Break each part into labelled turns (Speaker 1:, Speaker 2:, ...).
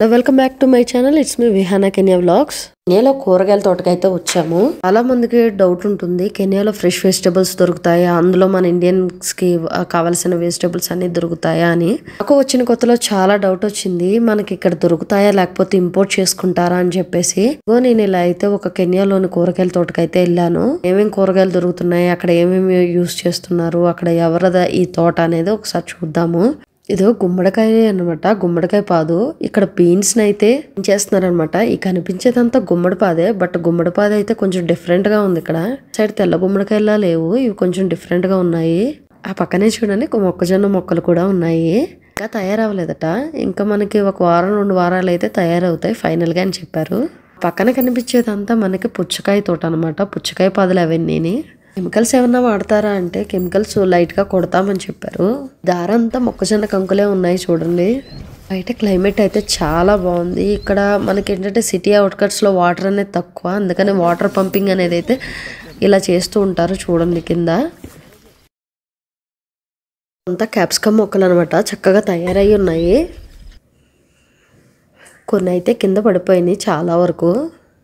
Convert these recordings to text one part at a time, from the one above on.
Speaker 1: Welcome back to my channel. It's me Vihana Kenya vlogs. కెన్యాలో కూరగాయల తోటకైతే వచ్చాము. చాలా మందికి డౌట్ ఉంటుంది, కెన్యాలో ఫ్రెష్ వెజిటబుల్స్ దొరుకుతాయా, అందులో మన ఇండియన్స్ కి కావాల్సిన వెజిటబుల్స్ అన్ని దొరుకుతాయా అని. నాకు వచ్చిన కొత్తలో చాలా డౌట్ వచ్చింది, మనకి ఇక్కడ దొరుకుతాయా లేకపోతే ఇంపోర్ట్ చేసుకుంటారా అని చెప్పేసి. నేను ఇలా అయితే ఒక కెన్యాలోని కూరగాయల తోటకైతే వెళ్ళాను. ఏమేమి కూరగాయలు దొరుకుతున్నాయి, అక్కడ ఏమేమి యూస్ చేస్తున్నారు, అక్కడ ఎవరిదా ఈ తోట అనేది ఒకసారి చూద్దాము. ఇదో గుమ్మడికాయ అనమాట, గుమ్మడికాయ పాదు. ఇక్కడ బీన్స్ అయితే చేస్తున్నారనమాట. ఈ కనిపించేదంతా గుమ్మడి పాదే, బట్ గుమ్మడి పాద అయితే కొంచెం డిఫరెంట్ గా ఉంది. ఇక్కడ సైడ్ తెల్ల గుమ్మడికాయలా లేవు, ఇవి కొంచెం డిఫరెంట్ గా ఉన్నాయి. ఆ పక్కనే చూడండి మొక్కజొన్న మొక్కలు కూడా ఉన్నాయి. ఇంకా తయారవ్వలేదట, ఇంకా మనకి ఒక వారం 2 వారాలు అయితే తయారవుతాయి ఫైనల్ గా అని చెప్పారు. పక్కన కనిపించేదంతా మనకి పుచ్చకాయ తోట అనమాట, పుచ్చకాయ పాదులు అవన్నీ. కెమికల్స్ ఏమన్నా వాడతారా అంటే కెమికల్స్ లైట్ గా కొడతామని చెప్పారు. దారంతా మొక్కజొన్న కంకులే ఉన్నాయి చూడండి. బయట క్లైమేట్ అయితే చాలా బాగుంది. ఇక్కడ మనకి ఏంటంటే సిటీ అవుట్కట్స్ లో వాటర్ అనేది తక్కువ, అందుకని వాటర్ పంపింగ్ అనేది అయితే ఇలా చేస్తూ ఉంటారు. చూడండి కింద అంతా క్యాప్సికమ్ మొక్కలు అనమాట, చక్కగా తయారయ్యి ఉన్నాయి. కొన్ని అయితే కింద పడిపోయినాయి చాలా వరకు.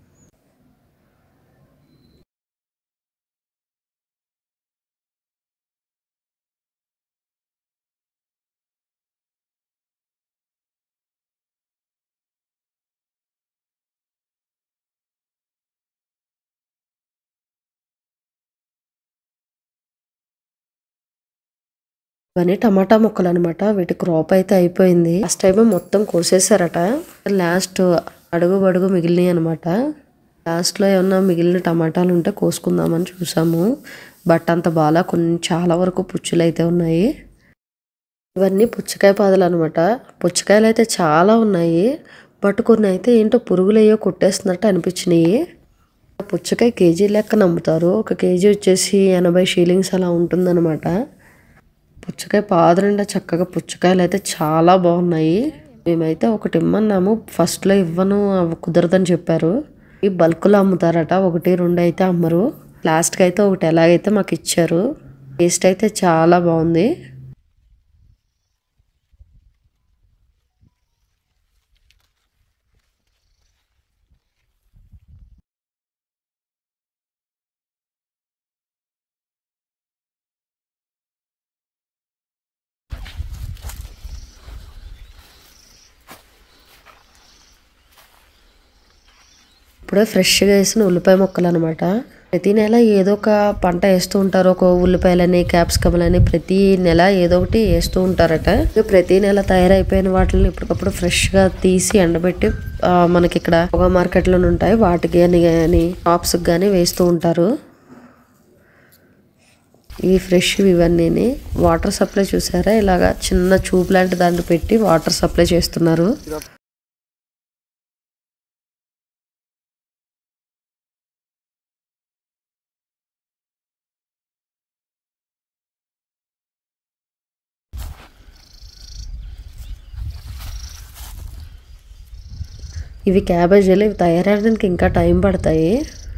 Speaker 1: ఇవన్నీ టమాటా మొక్కలు అనమాట, వీటి క్రాప్ అయితే అయిపోయింది. ఫస్ట్ టైం మొత్తం కోసేసారట, లాస్ట్ అడుగు మిగిలినాయి అనమాట. లాస్ట్ లో ఏమన్నా మిగిలిన టమాటాలు ఉంటే కోసుకుందామని చూసాము, బట్ అంత బాగా చాలా వరకు పుచ్చులు అయితే ఉన్నాయి. ఇవన్నీ పుచ్చకాయ పాదులు అనమాట. పుచ్చకాయలు అయితే చాలా ఉన్నాయి, బట్ కొన్ని అయితే ఏంటో పురుగులు అయ్యో కొట్టేస్తున్నట్టు అనిపించినాయి. పుచ్చకాయ కేజీ లెక్కన అమ్ముతారు, ఒక కేజీ వచ్చేసి 80 షీలింగ్స్ అలా ఉంటుందన్నమాట. పుచ్చకాయ పాదు నిండా చక్కగా పుచ్చకాయలు అయితే చాలా బాగున్నాయి. మేమైతే ఒకటి ఇమ్మన్నాము, ఫస్ట్ లో ఇవ్వను కుదరదని చెప్పారు. ఈ బల్క్ లో అమ్ముతారట, 1, 2 అయితే అమ్మరు. లాస్ట్ కి అయితే ఒకటి ఎలాగైతే మాకు ఇచ్చారు. టేస్ట్ అయితే చాలా బాగుంది. ఇప్పుడే ఫ్రెష్గా వేసిన ఉల్లిపాయ మొక్కలు అనమాట. ప్రతి నెల ఏదో ఒక పంట వేస్తూ ఉంటారు, ఒక ఉల్లిపాయలని క్యాప్సికమ్లని ప్రతి నెల ఏదో ఒకటి వేస్తూ ఉంటారట. ప్రతి నెల తయారైపోయిన వాటిని ఇప్పటికప్పుడు ఫ్రెష్ గా తీసి ఎండబెట్టి మనకి ఇక్కడ ఒక మార్కెట్ లో ఉంటాయి, వాటికి కానీ షాప్స్ కానీ వేస్తూ ఉంటారు. ఇవి ఫ్రెష్ ఇవన్నీ. వాటర్ సప్లై చూసారా, ఇలాగా చిన్న ట్యూబ్ లాంటి దాన్ని పెట్టి వాటర్ సప్లై చేస్తున్నారు. ఇవి క్యాబేజీలు, ఇవి తయారవడానికి ఇంకా టైం పడతాయి.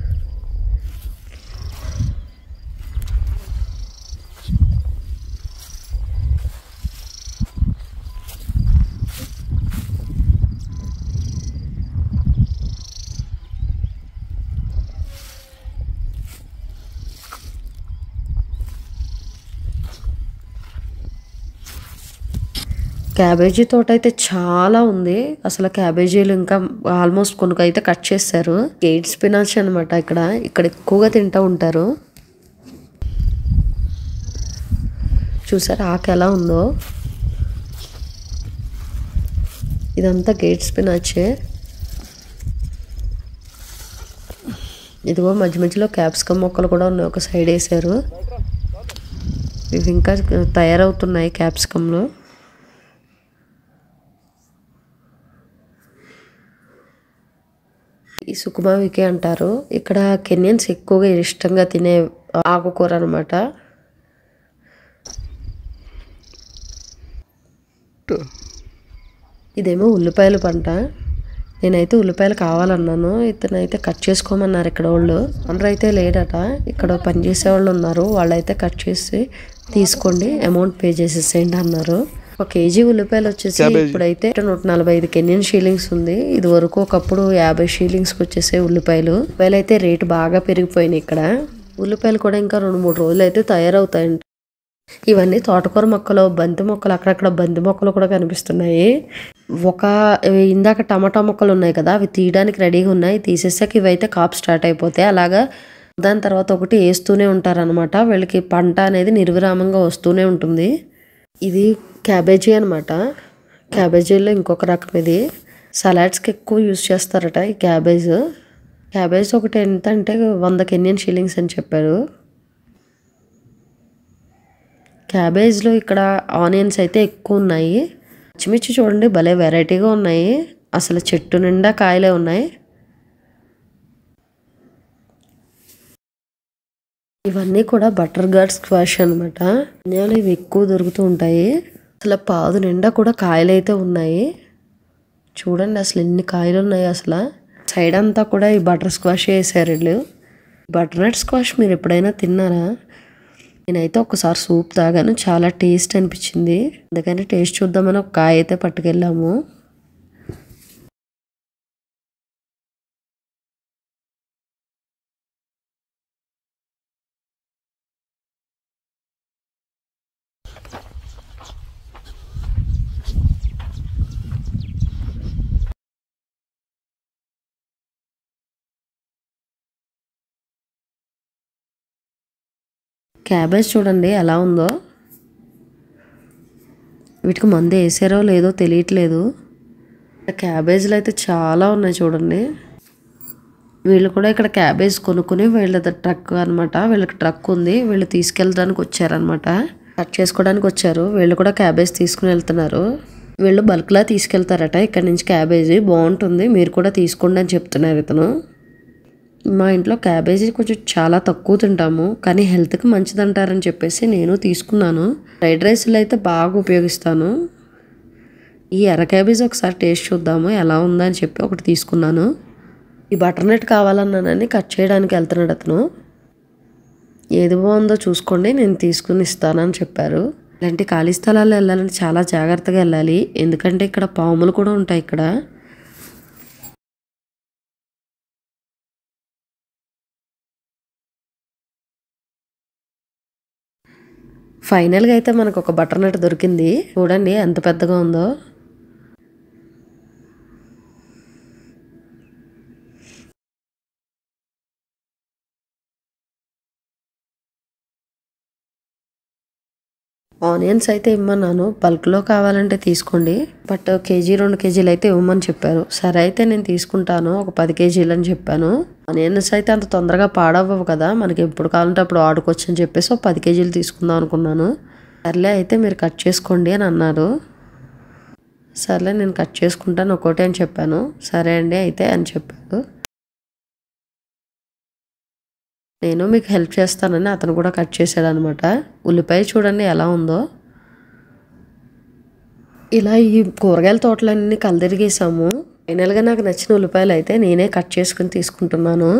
Speaker 1: క్యాబేజీ తోట అయితే చాలా ఉంది అసలు. క్యాబేజీలు ఇంకా ఆల్మోస్ట్ కొనుకైతే కట్ చేశారు. గేట్ స్పినాచ్ అనమాట, ఇక్కడ ఎక్కువగా తింటూ ఉంటారు. చూసారా ఆకు ఎలా ఉందో. ఇదంతా గేట్ స్పినాచే. ఇదిగో మధ్య మధ్యలో క్యాప్సికమ్ మొక్కలు కూడా ఉన్నాయి, ఒక సైడ్ వేసారు. ఇవి ఇంకా తయారవుతున్నాయి క్యాప్సికంలో. ఈ సుకుమావికే అంటారు. ఇక్కడ కెన్యన్స్ ఎక్కువగా ఇష్టంగా తినే ఆకుకూర అనమాట. ఇదేమో ఉల్లిపాయల పంట. నేనైతే ఉల్లిపాయలు కావాలన్నాను, ఇతనైతే కట్ చేసుకోమన్నారు ఇక్కడ వాళ్ళు. అందరూ అయితే లేడట, ఇక్కడ పనిచేసే వాళ్ళు ఉన్నారు, వాళ్ళైతే కట్ చేసి తీసుకోండి, అమౌంట్ పే చేసేసేయండి అన్నారు. ఒక కేజీ ఉల్లిపాయలు వచ్చేసి ఇప్పుడైతే 145 కెన్యన్ షీలింగ్స్ ఉంది. ఇది వరకు ఒకప్పుడు 50 షీలింగ్స్కి వచ్చేసే ఉల్లిపాయలు అయితే రేటు బాగా పెరిగిపోయినాయి. ఇక్కడ ఉల్లిపాయలు కూడా ఇంకా 2-3 రోజులు అయితే తయారవుతాయంట. ఇవన్నీ తోటకూర మొక్కలు, బంతి మొక్కలు, అక్కడక్కడ బంతి మొక్కలు కూడా కనిపిస్తున్నాయి. ఇందాక టమాటా మొక్కలు ఉన్నాయి కదా, అవి తీయడానికి రెడీగా ఉన్నాయి. తీసేసాక ఇవైతే కాపు స్టార్ట్ అయిపోతాయి. అలాగా దాని తర్వాత ఒకటి వేస్తూనే ఉంటారనమాట. వీళ్ళకి పంట అనేది నిర్విరామంగా వస్తూనే ఉంటుంది. ఇది క్యాబేజీ అనమాట. క్యాబేజీలో ఇంకొక రకం ఇది. సలాడ్స్కి ఎక్కువ యూజ్ చేస్తారట ఈ క్యాబేజ్ ఒకటి ఎంత అంటే 100 కెన్యన్ షీలింగ్స్ అని చెప్పారు. క్యాబేజ్లో ఇక్కడ ఆనియన్స్ అయితే ఎక్కువ ఉన్నాయి. పచ్చిమిర్చి చూడండి భలే వెరైటీగా ఉన్నాయి. అసలు చెట్టు నిండా కాయలే ఉన్నాయి. ఇవన్నీ కూడా బటర్ గార్డ్ స్క్వాష్ అనమాట. ధనియాలు ఇవి ఎక్కువ దొరుకుతూ ఉంటాయి. అసలు పాదు నిండా కూడా కాయలు అయితే ఉన్నాయి. చూడండి అసలు ఎన్ని కాయలు ఉన్నాయి. అసలు సైడ్ అంతా కూడా ఈ బటర్ స్క్వాష్ వేసారు వీళ్ళు. బటర్ నట్ స్క్వాష్ మీరు ఎప్పుడైనా తిన్నారా? నేనైతే ఒకసారి సూప్ తాగాను, చాలా టేస్ట్ అనిపించింది. అందుకని టేస్ట్ చూద్దామని ఒక కాయ అయితే పట్టుకెళ్ళాము. క్యాబేజ్ చూడండి ఎలా ఉందో. వీటికి మందు వేసారో లేదో తెలియట్లేదు. క్యాబేజీలు అయితే చాలా ఉన్నాయి చూడండి. వీళ్ళు కూడా ఇక్కడ క్యాబేజ్ కొనుక్కుని వీళ్ళది ట్రక్ అనమాట. వీళ్ళకి ట్రక్ ఉంది, వీళ్ళు తీసుకెళ్ళడానికి వచ్చారనమాట. కట్ చేసుకోవడానికి వచ్చారు. వీళ్ళు కూడా క్యాబేజ్ తీసుకుని వెళ్తున్నారు. వీళ్ళు బల్క్లా తీసుకెళ్తారట ఇక్కడ నుంచి. క్యాబేజీ బాగుంటుంది, మీరు కూడా తీసుకోండి అని చెప్తున్నారు ఇతను. మా ఇంట్లో క్యాబేజీ కొంచెం చాలా తక్కువ తింటాము, కానీ హెల్త్కి మంచిది అంటారని చెప్పేసి నేను తీసుకున్నాను. ఫ్రైడ్ రైస్లో అయితే బాగా ఉపయోగిస్తాను. ఈ ఎర్ర క్యాబేజీ ఒకసారి టేస్ట్ చూద్దాము ఎలా ఉందని చెప్పి ఒకటి తీసుకున్నాను. ఈ బటర్ నట్ కావాలన్నానని కట్ చేయడానికి వెళ్తున్నాడు అతను. ఏది బాగుందో చూసుకోండి, నేను తీసుకుని ఇస్తానని చెప్పారు. ఇలాంటి ఖాళీ స్థలాల్లో వెళ్ళాలంటే చాలా జాగ్రత్తగా వెళ్ళాలి, ఎందుకంటే ఇక్కడ పాములు కూడా ఉంటాయి. ఇక్కడ ఫైనల్గా అయితే మనకు ఒక బటర్ నట్ దొరికింది. చూడండి ఎంత పెద్దగా ఉందో. ఆనియన్స్ అయితే ఇమ్మన్నాను, బల్క్లో కావాలంటే తీసుకోండి, బట్ కేజీ 2 కేజీలు అయితే ఇవ్వమని చెప్పారు. సరే అయితే నేను తీసుకుంటాను, ఒక 10 కేజీలు అని చెప్పాను. ఆనియన్స్ అయితే అంత తొందరగా పాడవ్వవు కదా, మనకి ఎప్పుడు కావాలంటే అప్పుడు ఆడుకోవచ్చు అని చెప్పేసి 10 కేజీలు తీసుకుందాం అనుకున్నాను. సర్లే అయితే మీరు కట్ చేసుకోండి అని అన్నారు. సర్లే నేను కట్ చేసుకుంటాను ఒక్కోటి అని చెప్పాను. సరే అండి అయితే అని చెప్పారు. నేను మీకు హెల్ప్ చేస్తానని అతను కూడా కట్ చేశాడు అనమాట. ఉల్లిపాయ చూడండి ఎలా ఉందో. ఇలా ఈ కూరగాయల తోటలన్నీ కలదిరిగేసాము. ఫైనల్గా నాకు నచ్చిన ఉల్లిపాయలు అయితే నేనే కట్ చేసుకుని తీసుకుంటున్నాను.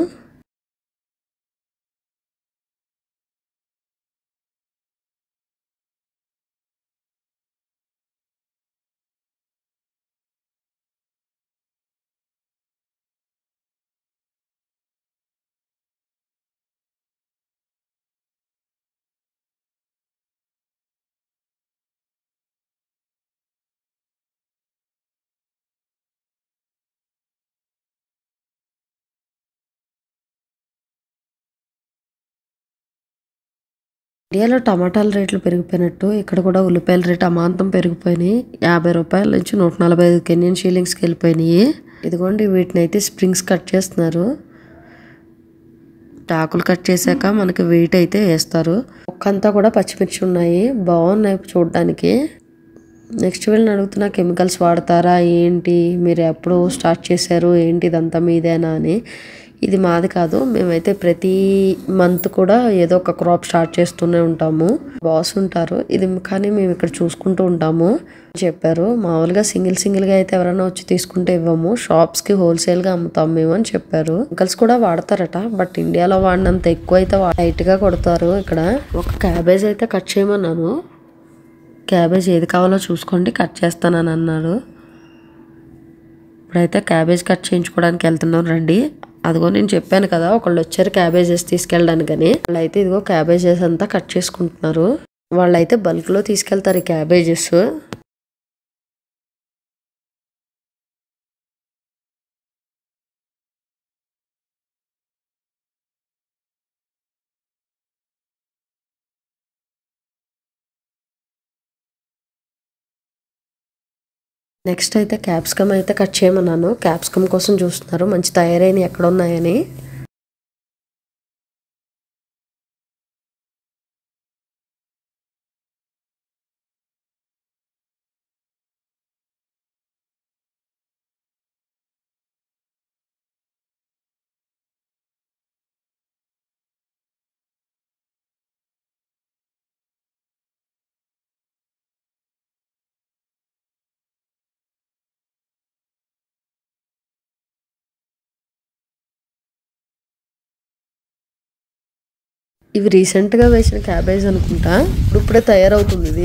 Speaker 1: ఇండియాలో టమాటాల రేట్లు పెరిగిపోయినట్టు ఇక్కడ కూడా ఉల్లిపాయల రేటు అమాంతం పెరిగిపోయినాయి. 50 రూపాయల నుంచి 145 కెన్యన్ షీలింగ్స్కి వెళ్ళిపోయినాయి. ఇదిగోండి వీటిని అయితే స్ప్రింగ్స్ కట్ చేస్తున్నారు. ఆకులు కట్ చేశాక మనకి వెయిట్ అయితే వేస్తారు. ఒక్కంతా కూడా పచ్చిమిర్చి ఉన్నాయి, బాగున్నాయి చూడడానికి. నెక్స్ట్ వీళ్ళని అడుగుతున్నా కెమికల్స్ వాడతారా ఏంటి, మీరు ఎప్పుడు స్టార్ట్ చేశారు ఏంటి, ఇదంతా మీదేనా అని. ఇది మాది కాదు, మేమైతే ప్రతి మంత్ కూడా ఏదో ఒక క్రాప్ స్టార్ట్ చేస్తూనే ఉంటాము. బాస్ ఉంటారు ఇది, కానీ మేము ఇక్కడ చూసుకుంటూ ఉంటాము చెప్పారు. మామూలుగా సింగిల్గా అయితే ఎవరైనా వచ్చి తీసుకుంటే ఇవ్వము, షాప్స్కి హోల్సేల్గా అమ్ముతాము మేము అని చెప్పారు. కెమికల్స్ కూడా వాడతారట, బట్ ఇండియాలో వాడినంత ఎక్కువ అయితే లైట్గా కొడతారు. ఇక్కడ ఒక క్యాబేజ్ అయితే కట్ చేయమన్నాను. క్యాబేజ్ ఏది కావాలో చూసుకోండి, కట్ చేస్తానని అన్నాడు. ఇప్పుడైతే క్యాబేజ్ కట్ చేయించుకోవడానికి వెళ్తున్నాం రండి. అదిగో నేను చెప్పాను కదా ఒకళ్ళు వచ్చారు క్యాబేజెస్ తీసుకెళ్ళడానికని. వాళ్ళైతే ఇదిగో క్యాబేజెస్ అంతా కట్ చేసుకుంటున్నారు. వాళ్ళైతే బల్క్లో తీసుకెళ్తారు ఈ క్యాబేజెస్. నెక్స్ట్ అయితే క్యాప్సికమ్ అయితే కట్ చేయమన్నాను. క్యాప్సికమ్ కోసం చూస్తున్నారు మంచి తయారైన ఎక్కడ ఉన్నాయని. ఇవి రీసెంట్గా వేసిన క్యాబేజ్ అనుకుంటా, ఇప్పుడే తయారవుతుంది ఇది.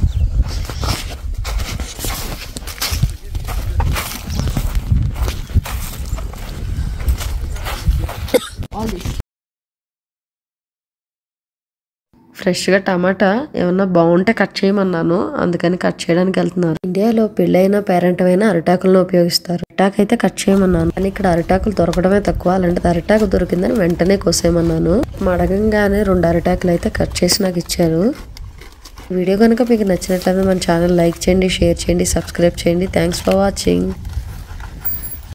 Speaker 1: ఫ్రెష్గా టమాటా ఏమన్నా బాగుంటే కట్ చేయమన్నాను, అందుకని కట్ చేయడానికి వెళ్తున్నారు. ఇండియాలో పెళ్ళైన పేరెంట్ అయినా అరిటాకులను ఉపయోగిస్తారు. అరిటాకు అయితే కట్ చేయమన్నాను, కానీ ఇక్కడ అరిటాకులు దొరకడమే తక్కువ. అలాంటిది అరిటాకు దొరికిందని వెంటనే కోసేయమన్నాను. అడగంగానే 2 అరిటాకులు అయితే కట్ చేసి నాకు ఇచ్చారు. వీడియో కనుక మీకు నచ్చినట్లయితే మన ఛానల్ లైక్ చేయండి, షేర్ చేయండి, సబ్స్క్రైబ్ చేయండి. Thanks for watching.